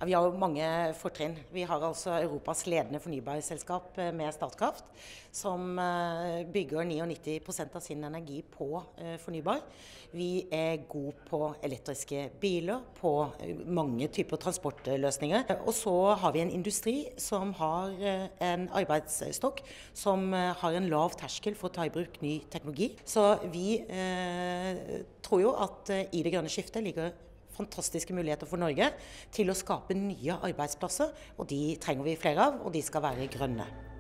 Ja, vi har jo mange fortrinn. Vi har altså Europas ledende fornybarselskap med Statkraft, som bygger 99% av sin energi på fornybar. Vi er gode på elektriske biler, på mange typer transportløsninger. Og så har vi en industri som har en arbeidsstokk som har en lav terskel for å ta i bruk ny teknologi. Så vi tror jo at i det grønne skiftet ligger fantastiske muligheter for Norge til å skape nye arbeidsplasser, og de trenger vi flere av, og de skal være grønne.